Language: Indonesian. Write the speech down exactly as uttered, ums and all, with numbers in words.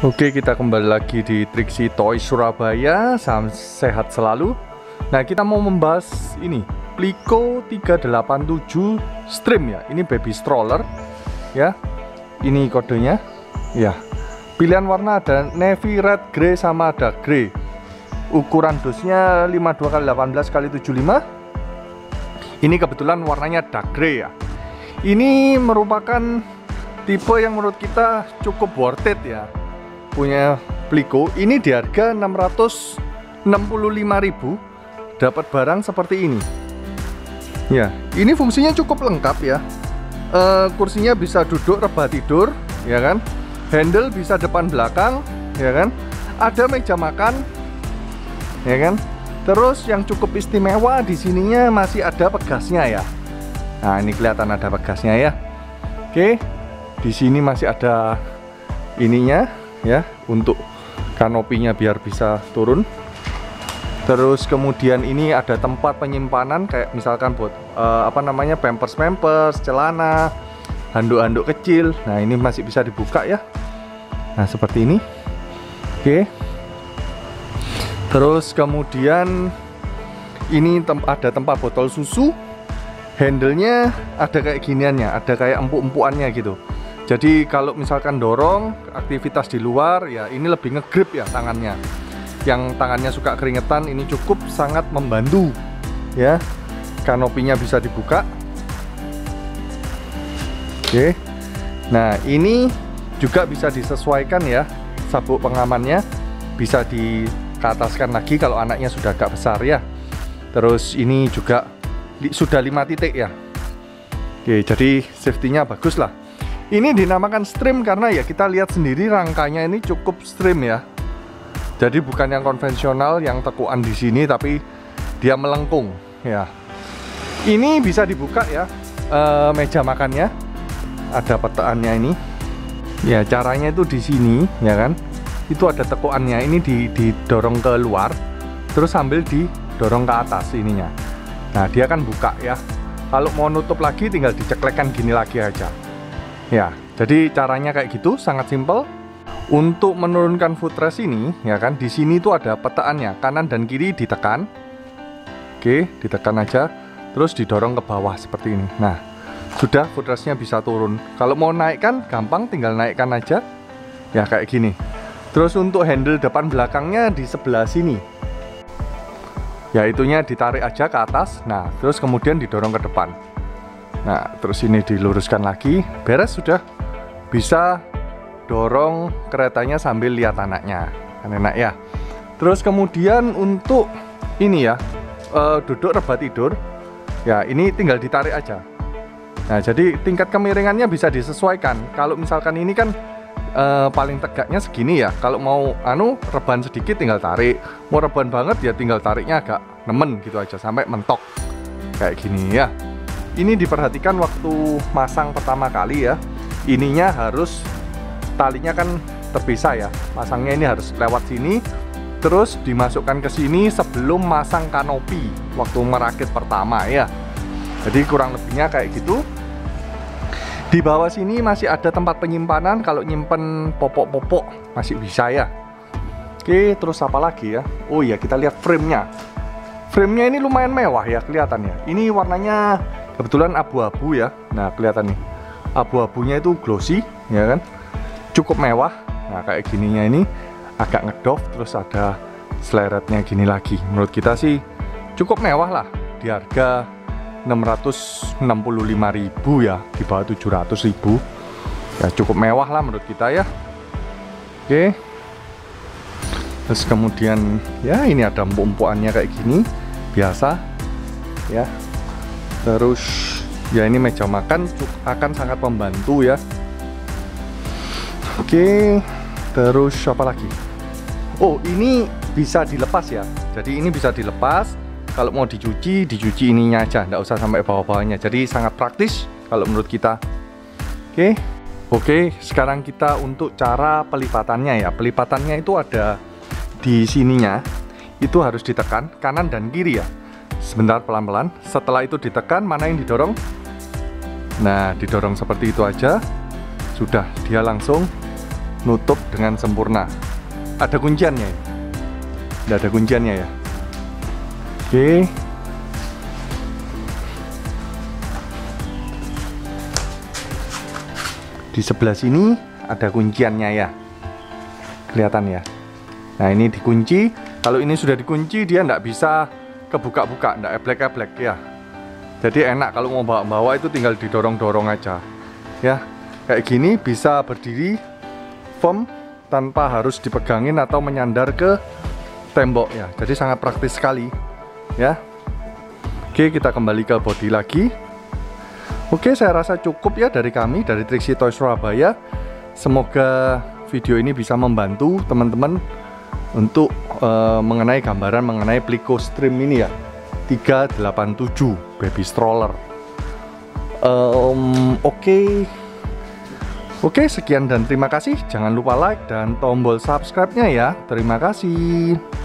Oke, kita kembali lagi di Triksi Toys Surabaya. Salam sehat selalu. Nah, kita mau membahas ini Pliko tiga delapan tujuh Stream ya. Ini baby stroller ya. Ini kodenya ya. Pilihan warna ada navy, red, grey, sama ada grey. Ukuran dosnya lima puluh dua kali delapan belas kali tujuh puluh lima. Ini kebetulan warnanya dark grey ya. Ini merupakan tipe yang menurut kita cukup worth it ya. Punya Pliko ini di harga enam ratus enam puluh lima ribu dapat barang seperti ini ya. Ini fungsinya cukup lengkap ya. e, kursinya bisa duduk rebah tidur ya kan, handle bisa depan belakang ya kan, ada meja makan ya kan. Terus yang cukup istimewa di sininya masih ada pegasnya ya. Nah, ini kelihatan ada pegasnya ya. Oke, di sini masih ada ininya ya, untuk kanopinya biar bisa turun. Terus kemudian ini ada tempat penyimpanan kayak misalkan buat uh, apa namanya pampers pampers, celana, handuk-handuk kecil. Nah, ini masih bisa dibuka ya. Nah, seperti ini. Oke. Terus kemudian ini tem ada tempat botol susu. Handle-nya ada kayak giniannya, ada kayak empuk-empukannya gitu. Jadi kalau misalkan dorong aktivitas di luar ya, ini lebih ngegrip ya tangannya. Yang tangannya suka keringetan ini cukup sangat membantu ya. Kanopinya bisa dibuka. Oke. Nah, ini juga bisa disesuaikan ya. Sabuk pengamannya bisa dikeataskan lagi kalau anaknya sudah agak besar ya. Terus ini juga li sudah lima titik ya. Oke, jadi safety-nya bagus lah. Ini dinamakan Stream karena ya kita lihat sendiri rangkanya ini cukup stream ya. Jadi bukan yang konvensional yang tekuan di sini, tapi dia melengkung ya. Ini bisa dibuka ya, e, meja makannya. Ada petaannya ini. Ya, caranya itu di sini ya kan. Itu ada tekuannya, ini didorong ke luar, terus sambil didorong ke atas ininya. Nah, dia kan buka ya. Kalau mau nutup lagi tinggal diceklekkan gini lagi aja. Ya, jadi caranya kayak gitu, sangat simpel. Untuk menurunkan footrest ini, ya kan, di sini tuh ada petaannya, kanan dan kiri ditekan. Oke, ditekan aja, terus didorong ke bawah seperti ini. Nah, sudah footrestnya bisa turun. Kalau mau naikkan, gampang, tinggal naikkan aja. Ya, kayak gini. Terus untuk handle depan belakangnya di sebelah sini. Ya, itunya ditarik aja ke atas. Nah, terus kemudian didorong ke depan. Nah, terus ini diluruskan lagi, beres sudah. Bisa dorong keretanya sambil lihat anaknya, kan enak ya. Terus kemudian untuk ini ya, e, duduk rebah tidur, ya ini tinggal ditarik aja. Nah, jadi tingkat kemiringannya bisa disesuaikan. Kalau misalkan ini kan e, paling tegaknya segini ya. Kalau mau anu rebahan sedikit tinggal tarik, mau rebahan banget ya tinggal tariknya agak nemen gitu aja sampai mentok kayak gini ya. Ini diperhatikan waktu masang pertama kali ya. Ininya harus, talinya kan terpisah ya. Pasangnya ini harus lewat sini, terus dimasukkan ke sini sebelum masang kanopi waktu merakit pertama ya. Jadi kurang lebihnya kayak gitu. Di bawah sini masih ada tempat penyimpanan, kalau nyimpen popok-popok masih bisa ya. Oke, terus apa lagi ya? Oh iya, kita lihat frame-nya. Frame-nya ini lumayan mewah ya kelihatannya. Ini warnanya kebetulan abu-abu ya. Nah, kelihatan nih, abu-abunya itu glossy ya kan, cukup mewah. Nah, kayak gininya ini agak ngedoff, terus ada sleretnya gini lagi. Menurut kita sih cukup mewah lah, di harga enam ratus enam puluh lima ribu ya, di bawah tujuh ratus ribu ya, cukup mewah lah menurut kita ya. Oke, terus kemudian ya ini ada empuk-empukannya kayak gini biasa ya. Terus ya ini meja makan akan sangat membantu ya. Oke, terus apa lagi? Oh, ini bisa dilepas ya. Jadi ini bisa dilepas. Kalau mau dicuci, dicuci ininya aja, nggak usah sampai bawah-bawahnya. Jadi sangat praktis kalau menurut kita. Oke, oke. Sekarang kita untuk cara pelipatannya ya. Pelipatannya itu ada di sininya. Itu harus ditekan kanan dan kiri ya. Sebentar, pelan-pelan. Setelah itu ditekan, mana yang didorong? Nah, didorong seperti itu aja. Sudah, dia langsung nutup dengan sempurna. Ada kunciannya ya? Tidak ada kunciannya ya. Oke. Di sebelah sini ada kunciannya ya. Kelihatan ya. Nah ini dikunci. Kalau ini sudah dikunci dia tidak bisa kebuka-buka, tidak eblek-eblek ya. Jadi enak kalau mau bawa-bawa itu tinggal didorong-dorong aja. Ya, kayak gini bisa berdiri firm tanpa harus dipegangin atau menyandar ke tembok ya. Jadi sangat praktis sekali ya. Oke, kita kembali ke body lagi. Oke, saya rasa cukup ya dari kami, dari Trixie Toys Surabaya. Semoga video ini bisa membantu teman-teman untuk uh, mengenai gambaran mengenai Plico Stream ini ya, tiga delapan tujuh baby stroller. um, Oke okay. Oke, okay, sekian dan terima kasih. Jangan lupa like dan tombol subscribe-nya ya. Terima kasih.